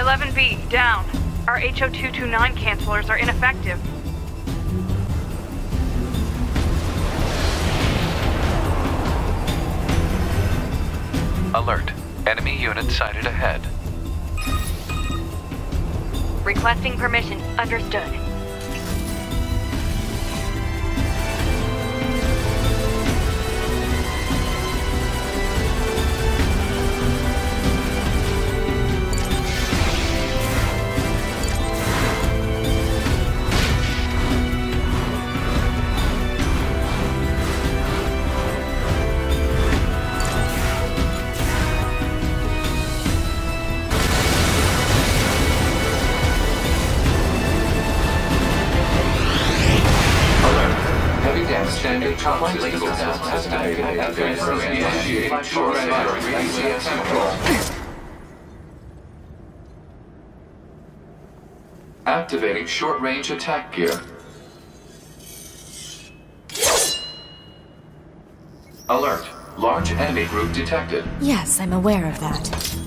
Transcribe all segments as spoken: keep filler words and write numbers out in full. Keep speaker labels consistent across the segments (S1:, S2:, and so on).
S1: eleven B, down. Our H O two two nine cancelers are ineffective.
S2: Alert. Enemy unit sighted ahead.
S3: Requesting permission. Understood.
S4: Standard top lethal test estimated. Initiate short battery A C S control. Activating short-range attack gear. Alert. Large enemy group detected.
S5: Yes, I'm aware of that.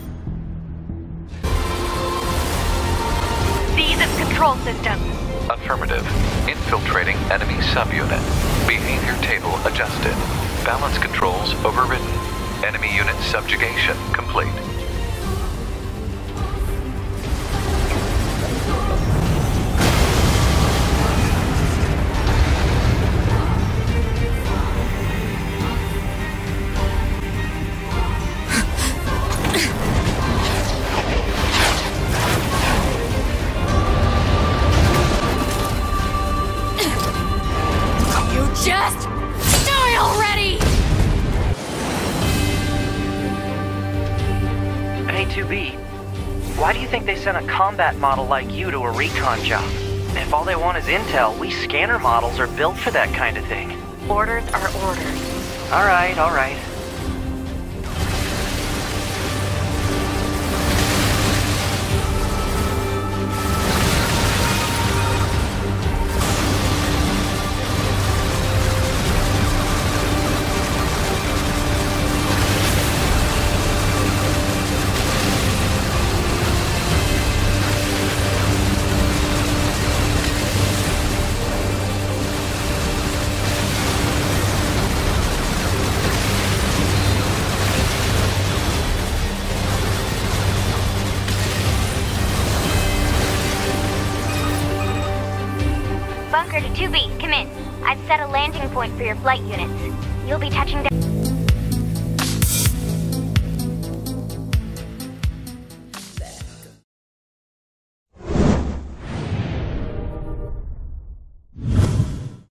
S3: Seize its control system.
S2: Affirmative. Infiltrating enemy subunit. Behavior table adjusted. Balance controls overridden. Enemy unit subjugation complete.
S5: Just die already!
S6: A two B, why do you think they sent a combat model like you to a recon job? If all they want is intel, we scanner models are built for that kind of thing.
S3: Orders are orders.
S6: Alright, alright.
S7: Bunker to two B, come in. I've set a landing point for your flight units. You'll be touching down.